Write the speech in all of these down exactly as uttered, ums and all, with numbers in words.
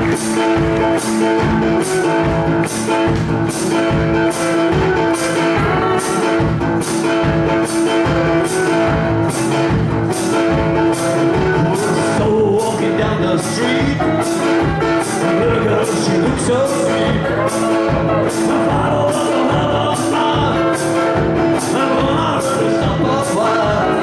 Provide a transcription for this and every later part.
Walking down the street, look at her, she looks so sweet. I follow her, I want her to stop a while.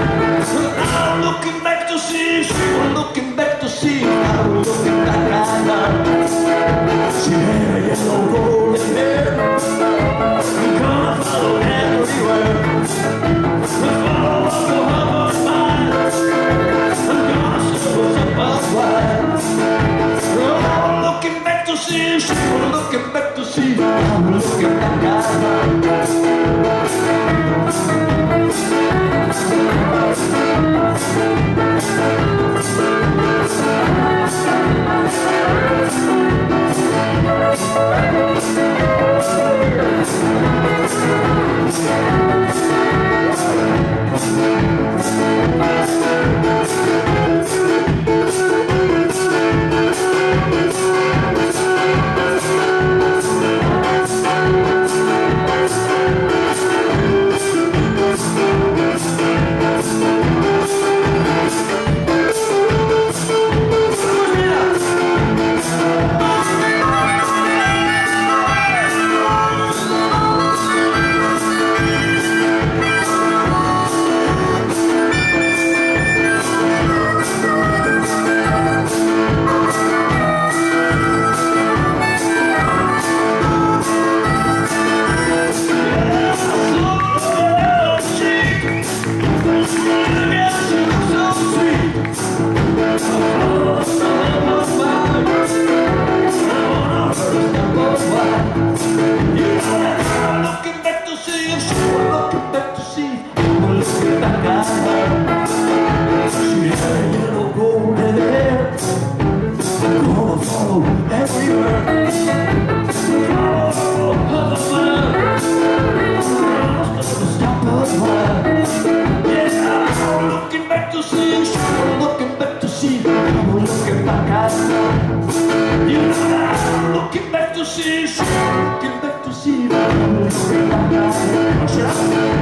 I'm looking back to see, she was looking back to see. I was looking back at her. She had a yellow golden hair. I'm gonna follow everywhere. I follow her, her mind. I'm gonna see what's up a while. I'm looking back to see, she was looking back to see. I'm looking back at her. Looking back to see, looking back to see, looking back at her.